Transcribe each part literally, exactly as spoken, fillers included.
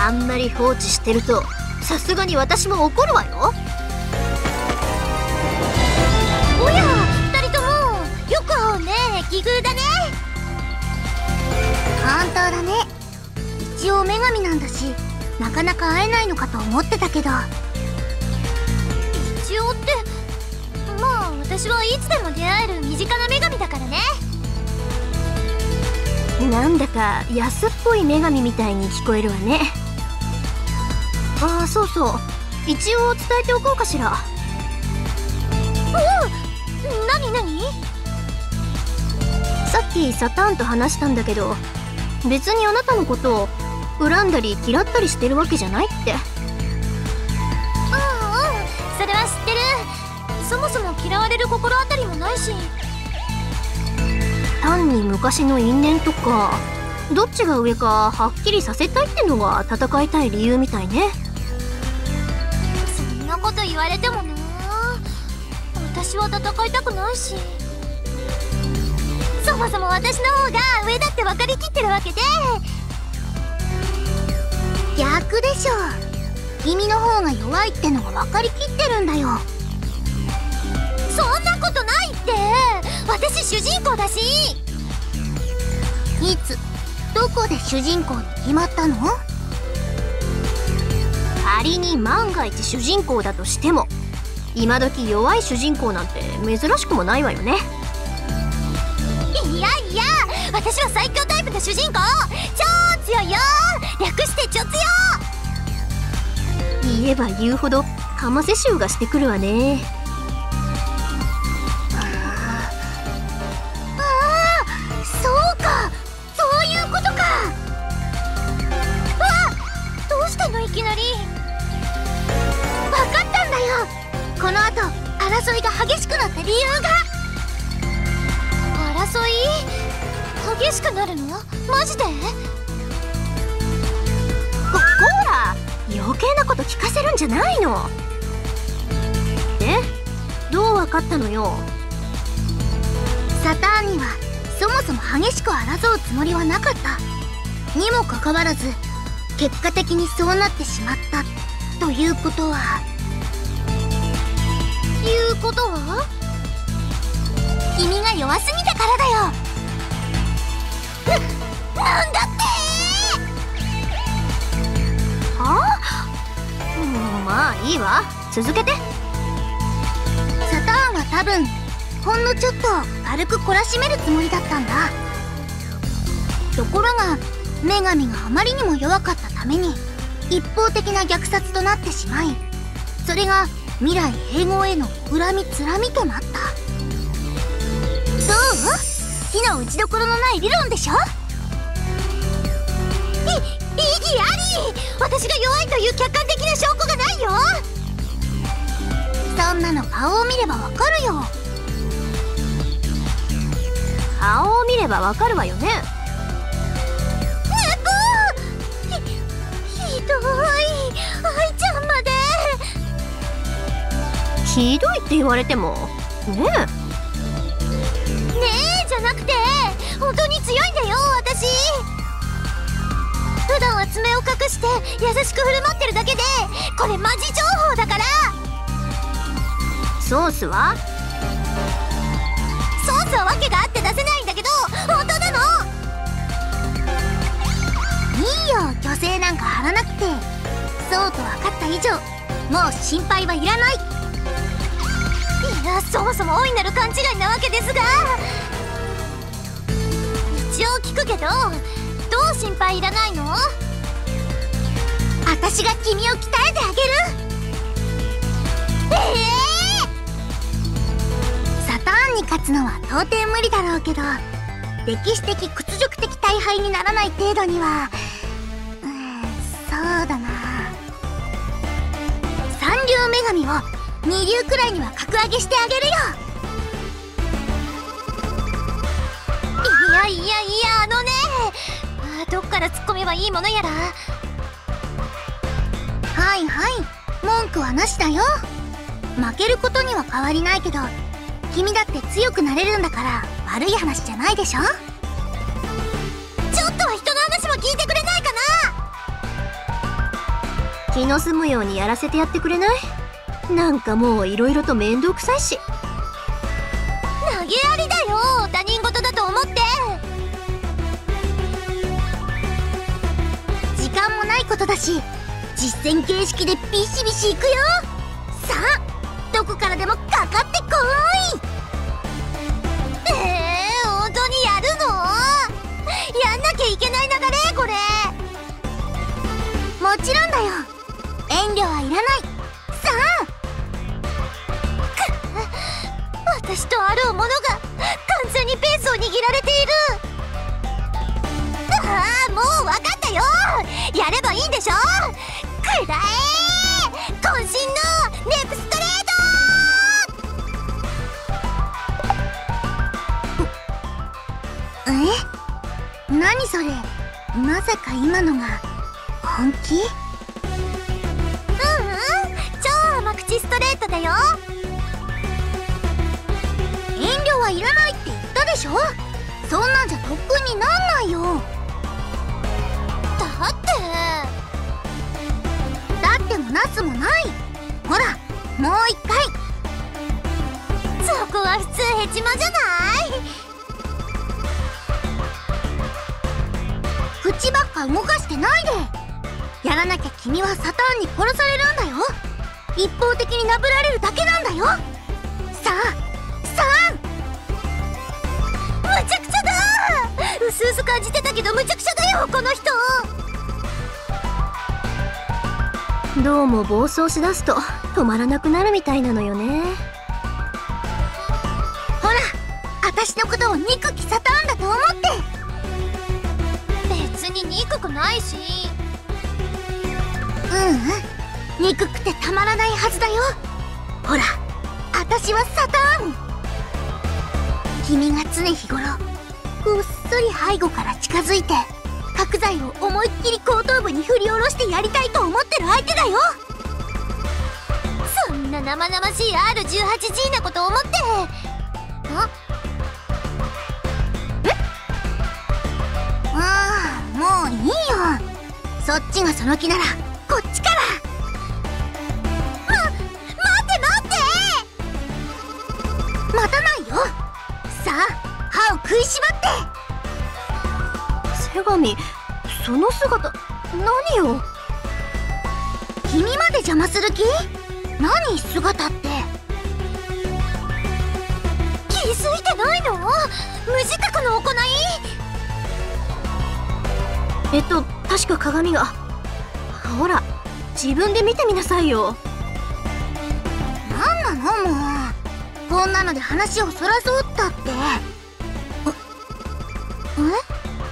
あんまり放置してるとさすがに私も怒るわよ。 おや、二人ともよく会うね。奇遇だね。 本当だね。一応女神なんだし、なかなか会えないのかと思ってたけど。 一応って、まあ私はいつでも出会える身近な女神だからね。 なんだか安っぽい女神みたいに聞こえるわね。ああ、そうそう、一応伝えておこうかしら。 うん、なになに？ さっきサターンと話したんだけど、別にあなたのことを恨んだり嫌ったりしてるわけじゃないって。 うんうん、それは知ってる。そもそも嫌われる心当たりもないし。 単に昔の因縁とか、どっちが上かはっきりさせたいってのが戦いたい理由みたいね。 そんなこと言われてもな。私は戦いたくないし、そもそも私の方が上だって分かりきってるわけで。 逆でしょ。君の方が弱いってのが分かりきってるんだよ。 そんなことないって。私主人公だし。 いつどこで主人公に決まったの？ 仮に万が一主人公だとしても、今時弱い主人公なんて珍しくもないわよね。 いやいや、私は最強タイプの主人公。超強いよ。略してちょ強。 言えば言うほどかませ臭がしてくるわね。 いきなり。 分かったんだよ。この後争いが激しくなった理由が。 争い激しくなるの？マジで？ ここら、余計なこと聞かせるんじゃないの。で、どう分かったのよ。 サターンにはそもそも激しく争うつもりはなかったにもかかわらず、結果的にそうなってしまったということは。 いうことは？ 君が弱すぎたからだよ。な、なんだって？ はあ？うん、まあいいわ、続けて。 サターンは多分ほんのちょっと軽く懲らしめるつもりだったんだ。ところが女神があまりにも弱かったために一方的な虐殺となってしまい、それが未来併合への恨みつらみとなった。どう？火の打ちどころのない理論でしょ？ い、意義あり。私が弱いという客観的な証拠がないよ。 そんなの顔を見ればわかるよ。 顔を見ればわかるわよね。 ひどい、愛ちゃんまで。 ひどいって言われてもねえ。 ねえじゃなくて、本当に強いんだよ私。普段は爪を隠して優しく振る舞ってるだけで、これマジ情報だから。 ソースは？ ソースは訳があって出せないんだけど、本当なの。 いいよ、虚勢なんか張らなくて。そうと分かった以上、もう心配はいらない。 いや、そもそも大いなる勘違いなわけですが、一応聞くけど、どう心配いらないの？ 私が君を鍛えてあげる。 ええー、サターンに勝つのは到底無理だろうけど、歴史的屈辱的大敗にならない程度には、うーん、そうだな。三流女神を二流くらいには格上げしてあげるよ。 いやいやいや、あのね、あ、どっから突っ込めばいいものやら。 はいはい、文句はなしだよ。負けることには変わりないけど、君だって強くなれるんだから悪い話じゃないでしょ。 ちょっとは人の話も聞いてくれないかな。 気の済むようにやらせてやってくれない？なんかもういろいろと面倒くさいし。 投げやりだよ、他人事だと思って。 時間もないことだし、実戦形式でビシビシいくよ。さあ、どこからでもかかってこい。 えー、本当にやるの？やんなきゃいけない流れこれ。 もちろんだよ、遠慮はいらない。さあ、 私とあるものが完全にペースを握られている。ああ、もう分かったよ。やればいいんでしょ。くらえ、渾身のネプストレート。え？何それ？まさか今のが本気？ うんうん、超甘口ストレートだよ。 遠慮はいらないって言ったでしょ。そんなんじゃ特訓になんないよ。 だってだってもなすもない。ほら、もう一回。 そこは普通ヘチマじゃない？ 口ばっか動かしてないで。やらなきゃ君はサターンに殺されるんだよ。一方的になぶられるだけなんだよ。さあ、さあ、 むちゃくちゃだ。うすうす感じてたけどむちゃくちゃだよ、この人。 どうも暴走しだすと止まらなくなるみたいなのよね。 ほら、私のことを憎きサターンだと思って。 別に憎くないし。 ううん、憎くてたまらないはずだよ。ほら、私はサターン。君が常日頃こっそり背後から近づいて角材を思いっきり後頭部に振り下ろしてやりたいと思ってる相手だよ。 そんな生々しい アールじゅうはちジー なこと思って。あああ、もういいよ。そっちがその気ならこっちから。 ま、待って待って。 待たないよ。さあ、歯を食いしばって。 セガミ、その姿何よ。 君まで邪魔する気？何姿って。 気づいてないの？無自覚の行い？ えっと確か鏡が。ほら、自分で見てみなさいよ。 なんなのもう。こんなので話をそらそうったって。え？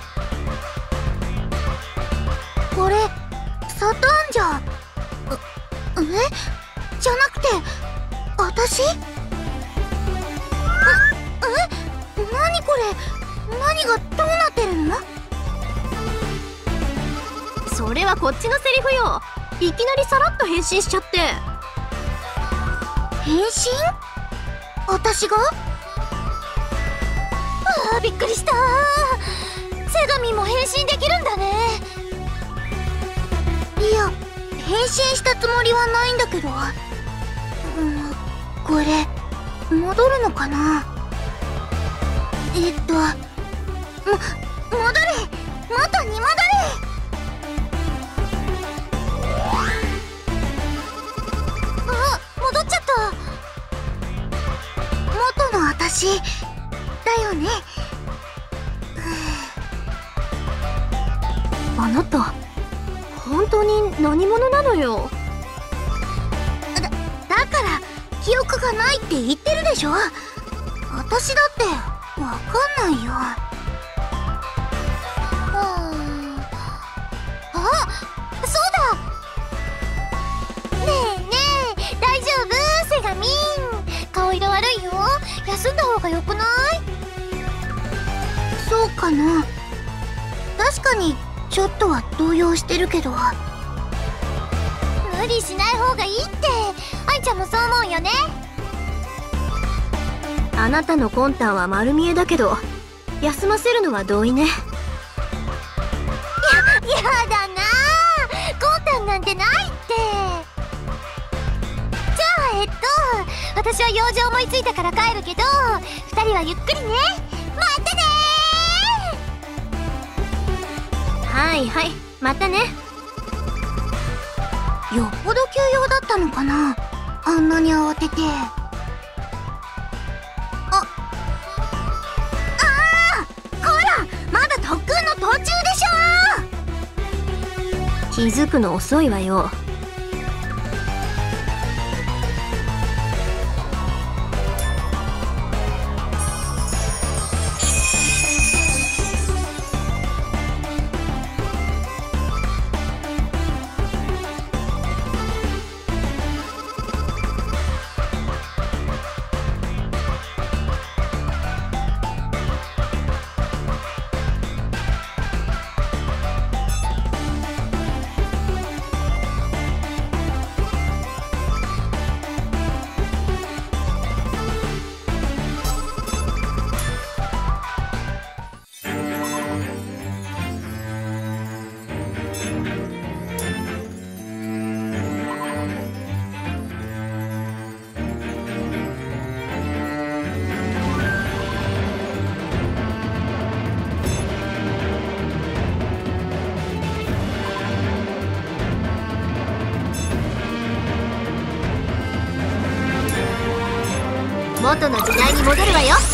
これサターンじゃ。え？じゃなくて私？え？え？何これ？何がどうなってるの？ それはこっちのセリフよ。いきなりさらっと変身しちゃって。 変身？私が？ あー、びっくりした。セガミも変身できるんだね。 いや、変身したつもりはないんだけど。うん、これ戻るのかな。えっとも戻れ、元に戻れ。 あ、戻っちゃった。 元の私だよね。 あなた本当に何者なのよ。 だ、だから記憶がないって言ってるでしょ。私だってわかんないよ。 ああ、そうだ。ねえねえ、大丈夫？セガミン、顔色悪いよ。休んだ方がよくない？ そうかな。確かにちょっとは動揺してるけど。 無理しない方がいいって。愛ちゃんもそう思うよね。 あなたの魂胆は丸見えだけど、休ませるのは同意ね。 や、やだな。魂胆なんてないって。 私は用事思いついたから帰るけど、ふたりはゆっくりね。またねー。はいはい、またね。 よっぽど急用だったのかな、あんなに慌てて。ああー、こら、まだ特訓の途中でしょ。 気づくの遅いわよ。元の時代に戻るわよ。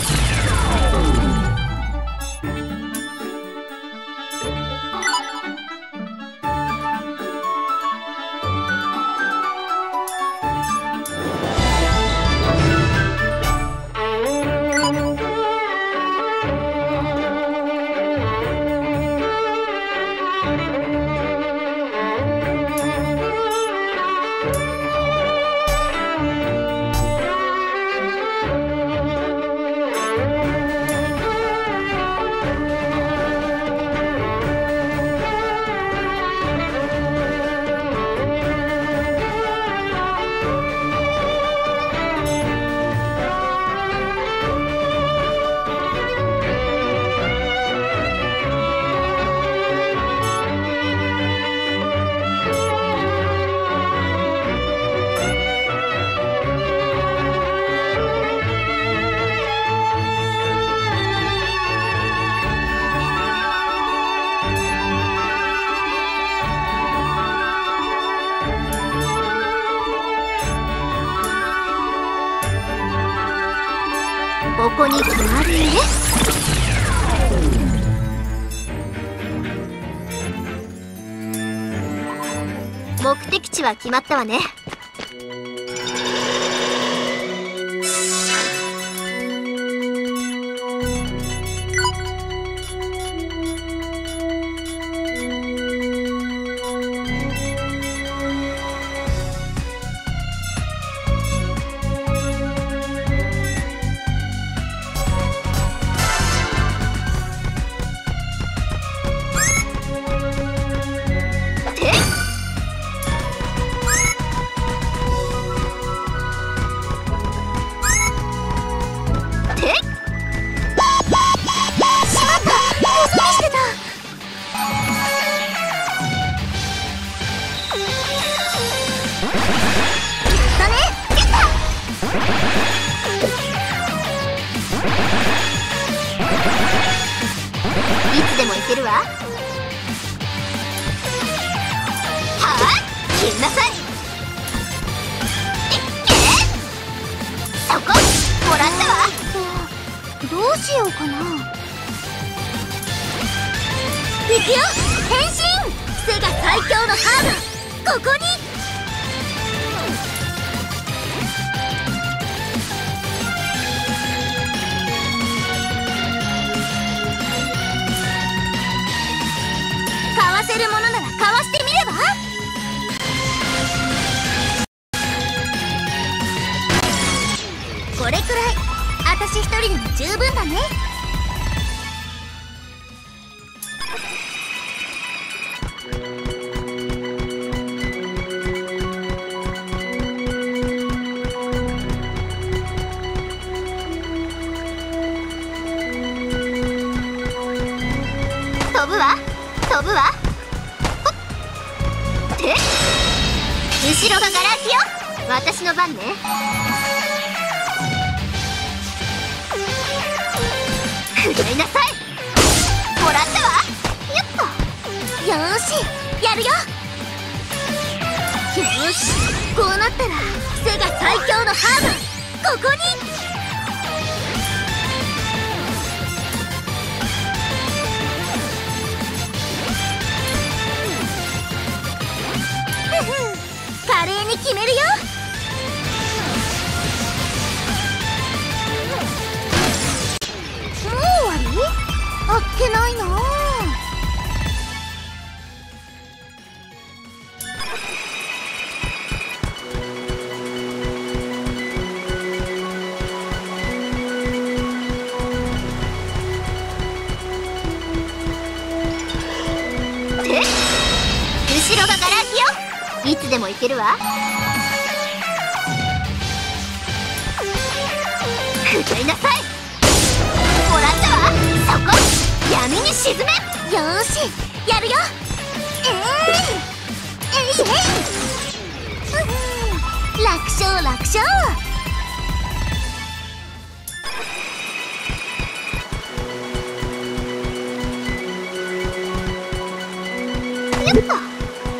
ここに決まりね。目的地は決まったわね。いつでもいけるわ。はあ、切んなさい。そこもらったわ。 どうしようかな。いくよ、変身。セガ最強のハード、ここに。買わせるものなら買わしてみれば。これくらい私一人でも十分だね。 飛ぶわ飛ぶわ。ほっ、て後ろがガラ空きよ。私の番ね。 くらいなさい。もらったわ。 よっと。よーし、やるよ。よーし、こうなったらセガ最強のハーブここに。華麗に決めるよ。もう終わり？あっけないな。 後ろがガラ空きよ。いつでも行けるわ。くらいなさい。もらったわ。そこ闇に沈め。 よーし、やるよ。えい、えいえい、うん、楽勝楽勝。よっと。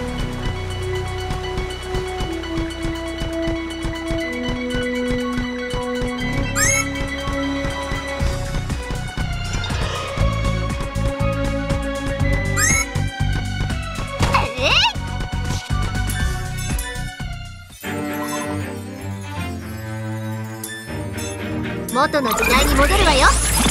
元の時代に戻るわよ。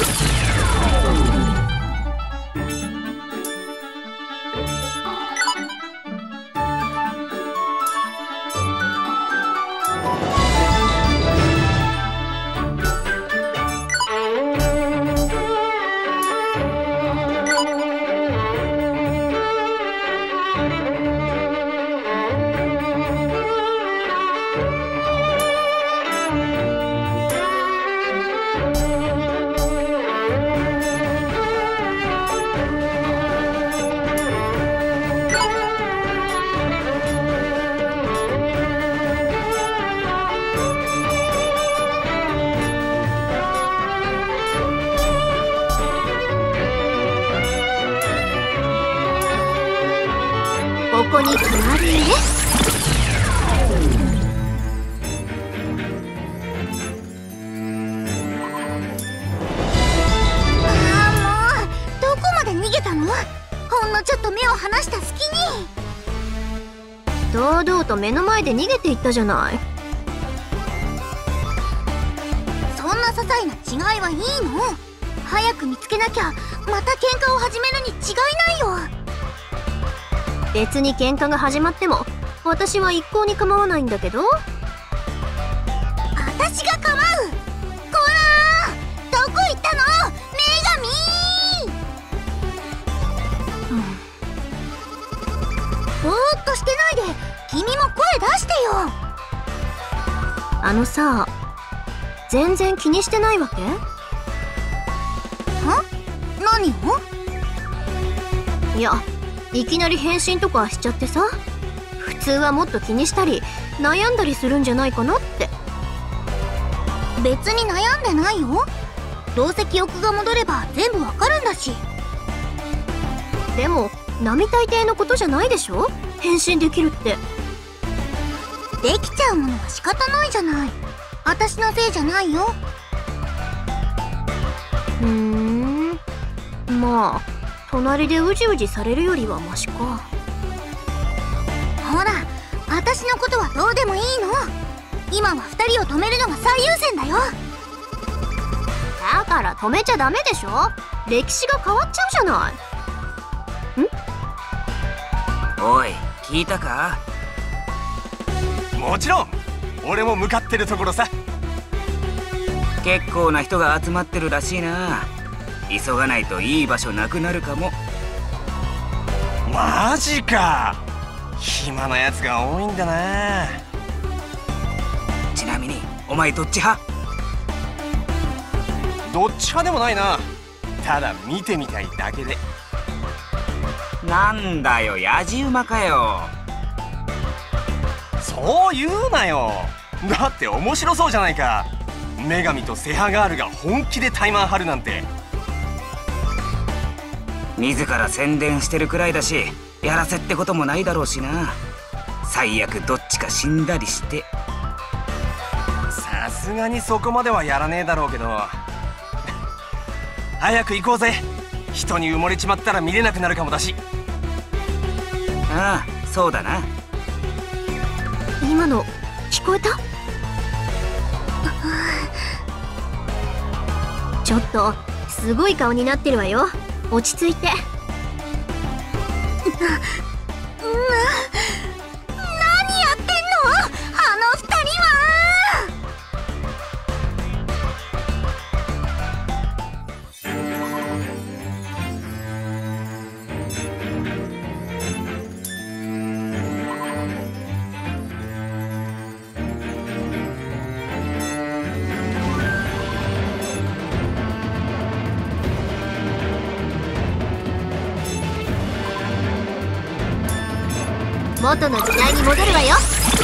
ここに決まりね。 ああ、もうどこまで逃げたの？ほんのちょっと目を離した隙に。 堂々と目の前で逃げていったじゃない。 そんな些細な違いはいいの？早く見つけなきゃまた喧嘩を始めるに違いないよ。 別に喧嘩が始まっても私は一向に構わないんだけど。 私が構う。こらー、どこ行ったの女神。 うん、 ぼーっとしてないで君も声出してよ。 あのさ、全然気にしてないわけ？ ん？何を？ いや、いきなり変身とかしちゃってさ、普通はもっと気にしたり悩んだりするんじゃないかなって。 別に悩んでないよ。どうせ記憶が戻れば全部わかるんだし。 でも並大抵のことじゃないでしょ、変身できるって。 できちゃうものは仕方ないじゃない。私のせいじゃないよ。 ふーん、まあ隣でうじうじされるよりはマシか。 ほら、私のことはどうでもいいの。今はふたりを止めるのが最優先だよ。 だから止めちゃダメでしょ。歴史が変わっちゃうじゃない。ん？ おい、聞いたか？ もちろん、俺も向かってるところさ。 結構な人が集まってるらしいな。急がないといい場所なくなるかも。 マジか。暇なやつが多いんだな。 ちなみにお前どっち派？ どっち派でもないな。ただ見てみたいだけで。 なんだよ、やじ馬かよ。 そう言うなよ。だって面白そうじゃないか。女神とセハガールが本気でタイマン張るなんて。 自ら宣伝してるくらいだし、やらせってこともないだろうしな。最悪どっちか死んだりして。 さすがにそこまではやらねえだろうけど早く行こうぜ。人に埋もれちまったら見れなくなるかもだし。 ああ、そうだな。 今の聞こえた？ちょっとすごい顔になってるわよ。落ち着いて。な、な、 何やってんの？あの二人は！ 元の時代に戻るわよ。